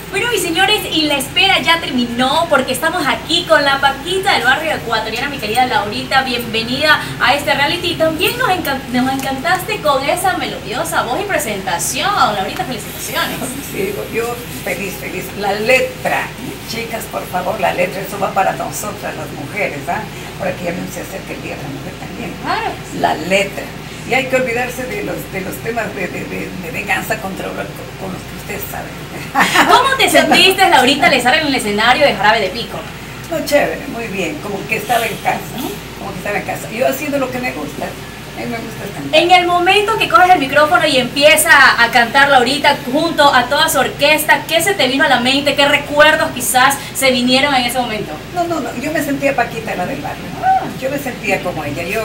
Bueno, mis señores, y la espera ya terminó porque estamos aquí con la Paquita del barrio ecuatoriana, mi querida Laurita. Bienvenida a este reality. También nos encantaste con esa melodiosa voz y presentación. Laurita, felicitaciones. Sí, yo feliz. La letra, chicas, por favor, la letra, eso va para nosotras las mujeres, ¿ah? Por aquí ya se acerca el Día de la Mujer también. Claro. La letra. Y hay que olvidarse de los temas de venganza contra con los que ustedes saben. ¿Cómo te sentiste, Laurita, al estar en el escenario de Jarabe de Pico? No, chévere, muy bien, como que estaba en casa, ¿no? Como que estaba en casa. Yo haciendo lo que me gusta. A mí me gusta cantar. En el momento que coges el micrófono y empieza a cantar Laurita junto a toda su orquesta, ¿qué se te vino a la mente? ¿Qué recuerdos quizás se vinieron en ese momento? No, yo me sentía Paquita, la del barrio. Yo me sentía como ella. Yo,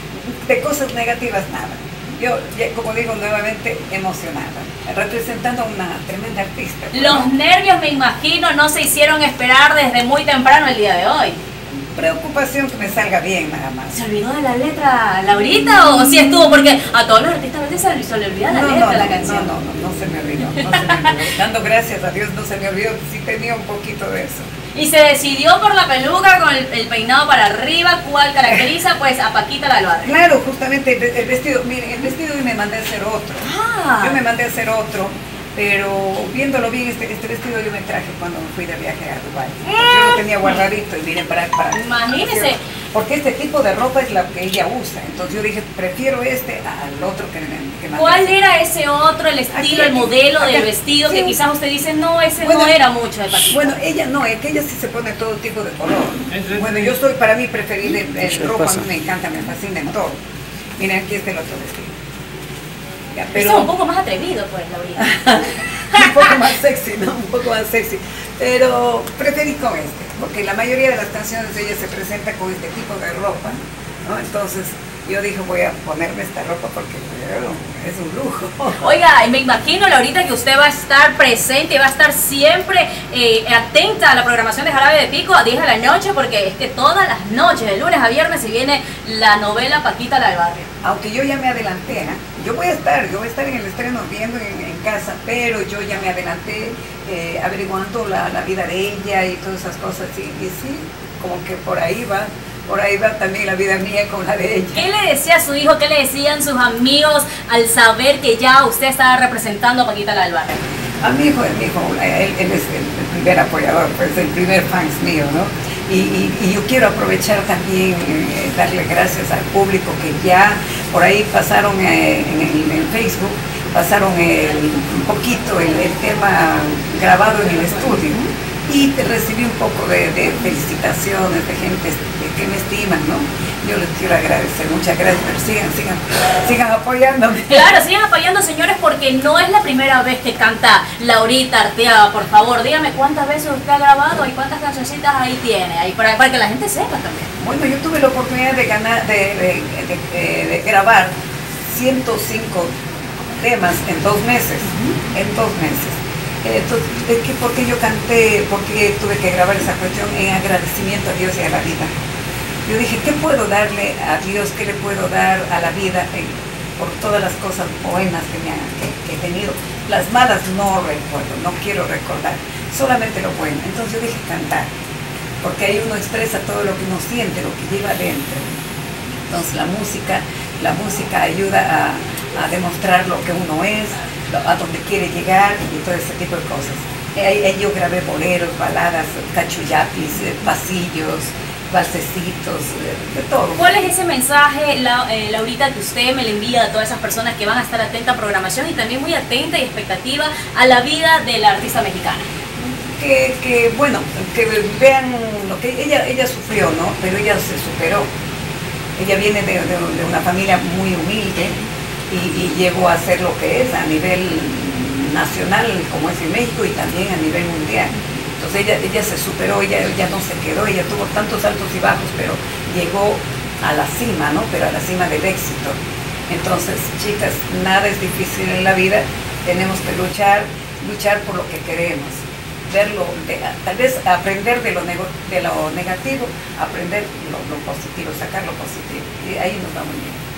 de cosas negativas, nada. Yo, como digo nuevamente, emocionada, representando a una tremenda artista. Los nervios, me imagino, no se hicieron esperar desde muy temprano el día de hoy. Preocupación que me salga bien, nada más. ¿Se olvidó de la letra, Laurita, o sí estuvo? Porque a todos los artistas a veces se le olvida la letra de la canción. No se me olvidó, Dando gracias a Dios no se me olvidó, sí tenía un poquito de eso. Y se decidió por la peluca con el peinado para arriba, ¿cuál caracteriza? Pues a Paquita la del barrio. Claro, justamente el vestido, miren, el vestido yo me mandé a hacer otro. Yo me mandé a hacer otro. Pero viéndolo bien, este vestido yo me traje cuando me fui de viaje a Dubái. Yo lo tenía guardadito y miren para imagínese. Porque este tipo de ropa es la que ella usa. Entonces yo dije, prefiero este al otro que me ¿Cuál era ese otro, el estilo, el modelo del vestido? Sí, que quizás usted dice, no, ese no era mucho de Paquita. Bueno, ella no, es que ella sí se pone todo tipo de color. Bueno, yo soy, para mí, preferido el rojo, a mí me encanta, me fascina en todo. Miren, aquí está el otro vestido. Pero es un poco más atrevido, pues, Laurita. Un poco más sexy, ¿no? Un poco más sexy. Pero preferí con este, porque la mayoría de las canciones de ella se presenta con este tipo de ropa, ¿no? Entonces yo dije, voy a ponerme esta ropa porque es un lujo. Oiga, y me imagino, Laurita, que usted va a estar presente, va a estar siempre atenta a la programación de Jarabe de Pico a 10 de la noche, porque es que todas las noches, de lunes a viernes, se viene la novela Paquita la del barrio. Aunque yo ya me adelanté, ¿eh? Yo voy a estar en el estreno viendo en casa, pero yo ya me adelanté averiguando la vida de ella y todas esas cosas, y sí, como que por ahí va también la vida mía con la de ella. ¿Qué le decía a su hijo, qué le decían sus amigos al saber que ya usted estaba representando a Paquita la del barrio? A mi hijo, él es el primer apoyador, pues el primer fans mío, ¿no? Y yo quiero aprovechar también, darle gracias al público que ya por ahí pasaron en Facebook, pasaron un poquito el tema grabado en el estudio y recibí un poco de felicitaciones de gente que me estiman, ¿no? Yo les quiero agradecer, muchas gracias, pero sigan apoyándome. Claro, sigan apoyando, señores, porque no es la primera vez que canta Laurita Arteaga. Por favor, dígame cuántas veces usted ha grabado y cuántas cancioncitas ahí tiene, ahí para que la gente sepa también. Bueno, yo tuve la oportunidad de grabar 105 temas en 2 meses, en 2 meses. Entonces, ¿por qué yo canté? ¿Por qué tuve que grabar esa cuestión? En agradecimiento a Dios y a la vida. Yo dije, ¿qué puedo darle a Dios? ¿Qué le puedo dar a la vida por todas las cosas buenas que he tenido? Las malas no recuerdo, no quiero recordar, solamente lo bueno. Entonces yo dije cantar, porque ahí uno expresa todo lo que uno siente, lo que lleva adentro. Entonces la música ayuda a demostrar lo que uno es, a donde quiere llegar y todo ese tipo de cosas. Ahí yo grabé boleros, baladas, cachuyapis, pasillos, valsecitos, de todo. ¿Cuál es ese mensaje, Laurita, que usted me le envía a todas esas personas que van a estar atentas a programación y también muy atenta y expectativa a la vida de la artista mexicana? Que vean lo que ella sufrió, ¿no? Pero ella se superó. Ella viene de una familia muy humilde y llegó a ser lo que es a nivel nacional, como es en México, y también a nivel mundial. Entonces ella se superó, ella no se quedó, ella tuvo tantos altos y bajos, pero llegó a la cima, ¿no? Pero a la cima del éxito. Entonces, chicas, nada es difícil en la vida, tenemos que luchar por lo que queremos, verlo, tal vez aprender de lo negativo, aprender lo positivo, sacar lo positivo, y ahí nos va muy bien.